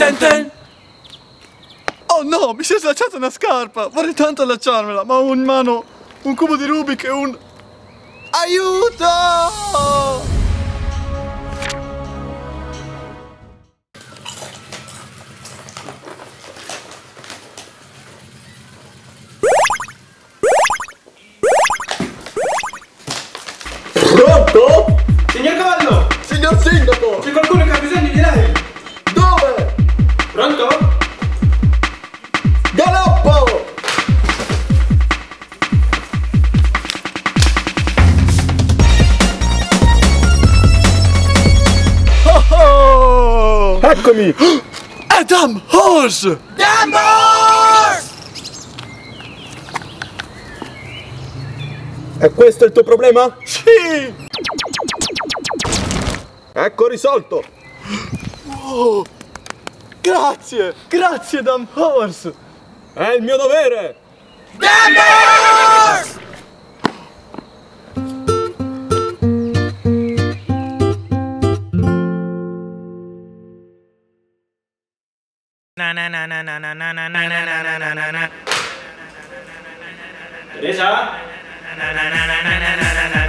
Oh no, mi si è slacciata una scarpa! Vorrei tanto allacciarmela, ma ho in mano un cubo di Rubik e un... Aiuto! Pronto? Signor Cavallo! Signor Sindaco! C'è qualcuno che ha bisogno di lei! Dove? Pronto? Galoppo! Oh oh! Eccomi! È Dumb Horse! Dumb Horse! E questo è il tuo problema? Sì! Ecco risolto! Oh! Grazie! Grazie Dumb Horse! È il mio dovere! Dumb Horse! Teresa?